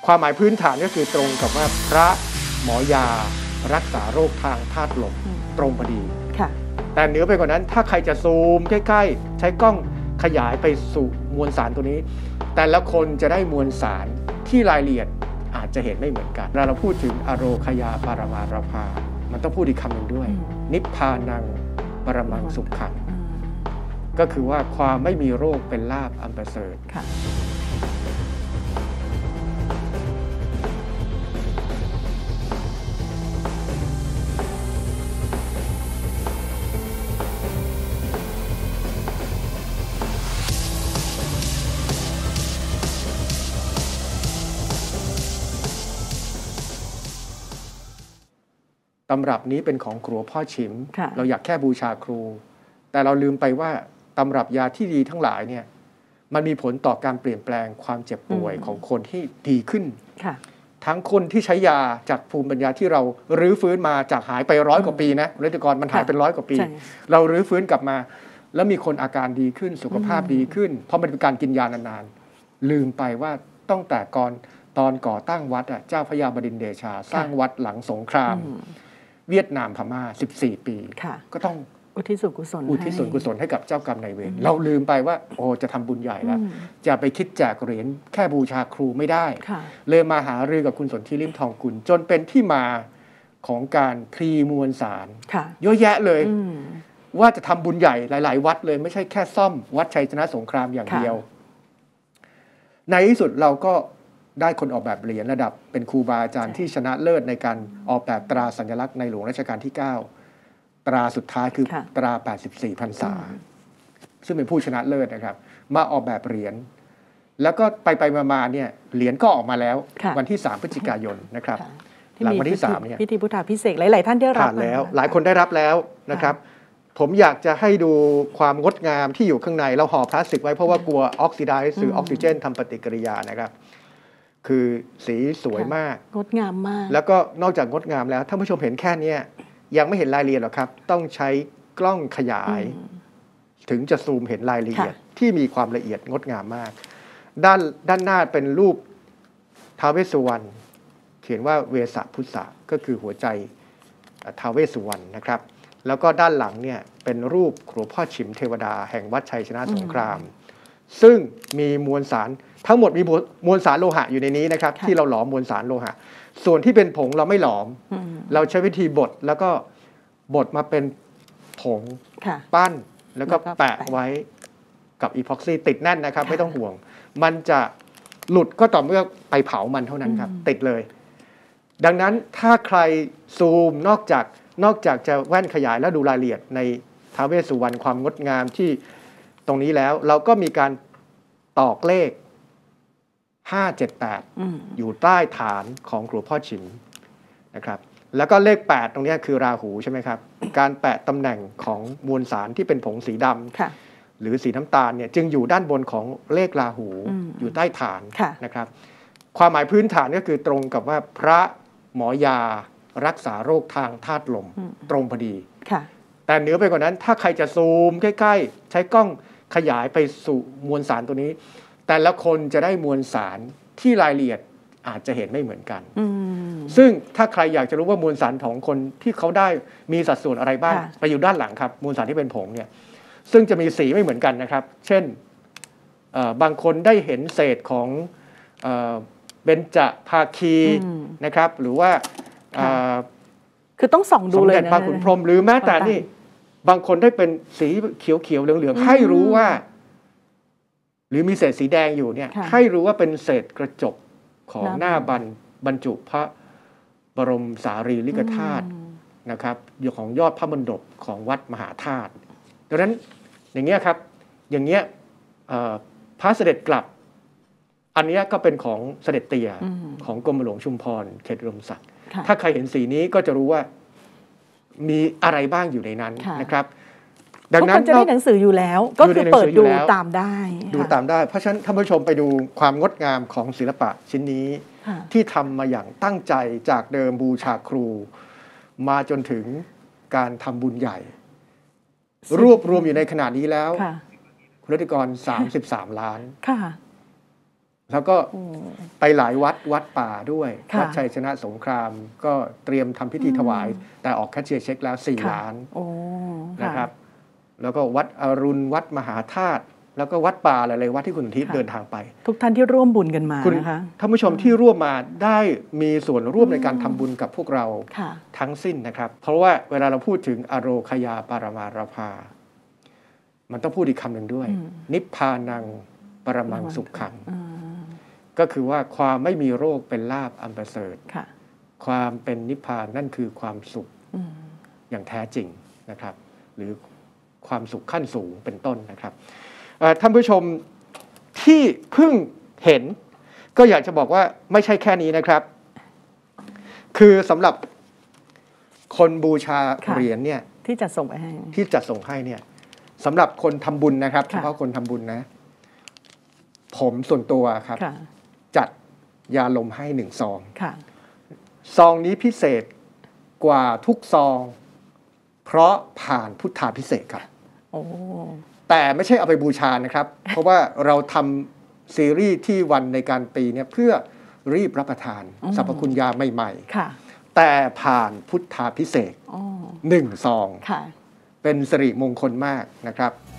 ความหมายพื้นฐานก็คือตรงกับว่าพระหมอยารักษาโรคทางธาตุลมตรงพอดีแต่เหนือไปกว่านั้นถ้าใครจะซูมใกล้ๆใช้กล้องขยายไปสู่มวลสารตัวนี้แต่ละคนจะได้มวลสารที่รายละเอียดอาจจะเห็นไม่เหมือนกันเราพูดถึงอโรคยาปรมาราภามันต้องพูดอีกคำหนึ่งด้วยนิพพานังปรมังสุขขังก็คือว่าความไม่มีโรคเป็นลาภอันประเสริฐตำรับนี้เป็นของครัวพ่อฉิมเราอยากแค่บูชาครูแต่เราลืมไปว่าตำรับยาที่ดีทั้งหลายเนี่ยมันมีผลต่อการเปลี่ยนแปลงความเจ็บป่วยของคนที่ดีขึ้นทั้งคนที่ใช้ยาจากภูมิปัญญาที่เรารื้อฟื้นมาจากหายไป100 กว่าปีนะรัตกรมันหายเป็น100 กว่าปีเรารื้อฟื้นกลับมาแล้วมีคนอาการดีขึ้นสุขภาพดีขึ้นเพราะมันเป็นการกินยานานๆลืมไปว่าตั้งแต่ตอนก่อตั้งวัดเจ้าพระยาบดินทร์เดชาสร้างวัดหลังสงครามเวียดนามพม่า14 ปีก็ต้องอุทิศส่วนกุศลให้กับเจ้ากรรมนายเวรเราลืมไปว่าโอ้จะทำบุญใหญ่แล้วจะไปคิดแจกเหรียญแค่บูชาครูไม่ได้เลยมาหารือกับคุณสนธิลิ่มทองกุลจนเป็นที่มาของการพรีมวลสารเยอะแยะเลยว่าจะทำบุญใหญ่หลายๆวัดเลยไม่ใช่แค่ซ่อมวัดชัยชนะสงครามอย่างเดียวในที่สุดเราก็ได้คนออกแบบเหรียญระดับเป็นครูบาอาจารย์ที่ชนะเลิศในการออกแบบตราสัญลักษณ์ในหลวงรัชกาลที่ 9ตราสุดท้ายคือตรา84 พรรษาซึ่งเป็นผู้ชนะเลิศนะครับมาออกแบบเหรียญแล้วก็ไปมาเนี่ยเหรียญก็ออกมาแล้ววันที่3 พฤศจิกายนนะครับหลังวันที่3เนี่ยพิธีพุทธาภิเษกหลายๆท่านได้รับแล้วหลายคนได้รับแล้วนะครับผมอยากจะให้ดูความงดงามที่อยู่ข้างในเราห่อพลาสติกไว้เพราะว่ากลัวออกซิไดซ์หรือออกซิเจนทำปฏิกิริยานะครับคือสีสวยมากงดงามมากแล้วก็นอกจากงดงามแล้วท่านผู้ชมเห็นแค่นี้ยังไม่เห็นรายละเอียดหรอกครับต้องใช้กล้องขยายถึงจะซูมเห็นรายละเอียดที่มีความละเอียดงดงามมากด้านหน้าเป็นรูปท้าวเวสสุวรรณเขียนว่าเวสะพุทธะก็คือหัวใจท้าวเวสสุวรรณนะครับแล้วก็ด้านหลังเนี่ยเป็นรูปหลวงพ่อฉิมเทวดาแห่งวัดชัยชนะสงครามซึ่งมีมวลสารทั้งหมดมีมวลสารโลหะอยู่ในนี้นะครับที่เราหลอมมวลสารโลหะส่วนที่เป็นผงเราไม่หลอมเราใช้วิธีบดแล้วก็บดมาเป็นผงปั้นแล้วก็แปะไว้กับอีพ็อกซี่ติดแน่นนะครับไม่ต้องห่วงมันจะหลุดก็ต่อเมื่อไปเผามันเท่านั้นครับติดเลยดังนั้นถ้าใครซูมนอกจากจะแว่นขยายแล้วดูรายละเอียดในท้าวเวสสุวรรณความงดงามที่ตรงนี้แล้วเราก็มีการตอกเลข578อยู่ใต้ฐานของหลวงพ่อฉิมนะครับแล้วก็เลข8ตรงนี้คือราหูใช่ไหมครับการแปะตำแหน่งของมวลสารที่เป็นผงสีดำหรือสีน้ำตาลเนี่ยจึงอยู่ด้านบนของเลขราหูอยู่ใต้ฐานนะครับความหมายพื้นฐานก็คือตรงกับว่าพระหมอยารักษาโรคทางธาตุลมตรงพอดีแต่เหนือไปกว่านั้นถ้าใครจะซูมใกล้ๆใช้กล้องขยายไปสู่มวลสารตัวนี้แต่ละคนจะได้มวลสารที่รายละเอียดอาจจะเห็นไม่เหมือนกันซึ่งถ้าใครอยากจะรู้ว่ามวลสารของคนที่เขาได้มีสัดส่วนอะไรบ้างไปอยู่ด้านหลังครับมวลสารที่เป็นผงเนี่ยซึ่งจะมีสีไม่เหมือนกันนะครับเช่นบางคนได้เห็นเศษของเบญจภาคีนะครับหรือว่าคือต้องส่องดูเลยนะสมเด็จพระขุนพรหมหรือแม้แต่นี่บางคนได้เป็นสีเขียวๆเหลืองๆให้รู้ว่าหรือมีเศษสีแดงอยู่เนี่ยให้รู้ว่าเป็นเศษกระจกของหน้าบรรจุพระบรมสารีริกธาตุนะครับของยอดพระมณฑปของวัดมหาธาตุดังนั้นอย่างเงี้ยครับอย่างเงี้ยพระเสด็จกลับอันนี้ก็เป็นของเสด็จเตี่ยของกรมหลวงชุมพรเขตอุดมศักดิ์ถ้าใครเห็นสีนี้ก็จะรู้ว่ามีอะไรบ้างอยู่ในนั้นนะครับดังนั้นจะได้หนังสืออยู่แล้วก็คือเปิดดูตามได้เพราะฉะนั้นท่านผู้ชมไปดูความงดงามของศิลปะชิ้นนี้ที่ทำมาอย่างตั้งใจจากเดิมบูชาครูมาจนถึงการทำบุญใหญ่รวบรวมอยู่ในขนาดนี้แล้วคุณรัติกร33 ล้านแล้วก็ไปหลายวัดป่าด้วยค่ะวัดชัยชนะสงครามก็เตรียมทำพิธีถวาย แต่ออกแคชเชียร์เช็คแล้ว4 ล้านโอ้นะครับแล้วก็วัดอรุณวัดมหาธาตุแล้วก็วัดป่าหลายๆวัดที่คุณทิพย์เดินทางไปทุกท่านที่ร่วมบุญกันมาคุณนะคะท่านผู้ชมที่ร่วมมาได้มีส่วนร่วมในการทำบุญกับพวกเราค่ะทั้งสิ้นนะครับ เพราะว่าเวลาเราพูดถึงอโรคยาปารมารภา มันต้องพูดอีกคำหนึ่งด้วย นิพพานังปรมังสุขขัง ก็คือว่าความไม่มีโรคเป็นลาภอันประเสริฐค่ะความเป็นนิพพานนั่นคือความสุขอย่างแท้จริงนะครับ หรือความสุขขั้นสูงเป็นต้นนะครับท่านผู้ชมที่เพิ่งเห็นก็อยากจะบอกว่าไม่ใช่แค่นี้นะครับ คือสำหรับคนบูชาค่ะเหรียญเนี่ยที่จะส่งไปให้ที่จัดส่งให้เนี่ยสำหรับคนทำบุญนะครับค่ะเฉพาะคนทำบุญนะ ผมส่วนตัวครับค่ะจัดยาลมให้1 ซองค่ะซองนี้พิเศษกว่าทุกซอง เพราะผ่านพุทธาพิเศษกครับโอ้แต่ไม่ใช่เอาไปบูชานะครับ เพราะว่าเราทำซีรีส์ที่วันในการปีเนี่ยเพื่อรีบรับประทานสรรพคุณยาใหม่ค่ะๆ แต่ผ่านพุทธาพิเศษกอ๋อ 1 ซองค่ะเป็นสิริมงคลมากนะครับ